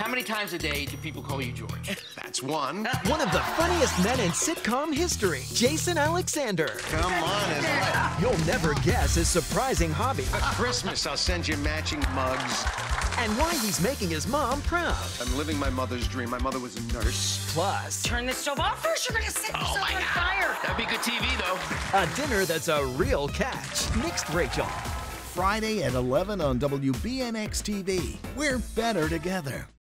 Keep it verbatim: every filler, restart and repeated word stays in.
How many times a day do people call you George? That's one. One of the funniest men in sitcom history, Jason Alexander. Come on, it's right. You'll never guess his surprising hobby. For Christmas, I'll send you matching mugs. And why he's making his mom proud. I'm living my mother's dream. My mother was a nurse. Plus, Turn the stove off first. You're going to set yourself on fire. That'd be good T V, though. a dinner that's a real catch. Mixed Rachael. Friday at eleven on W B N X T V. We're better together.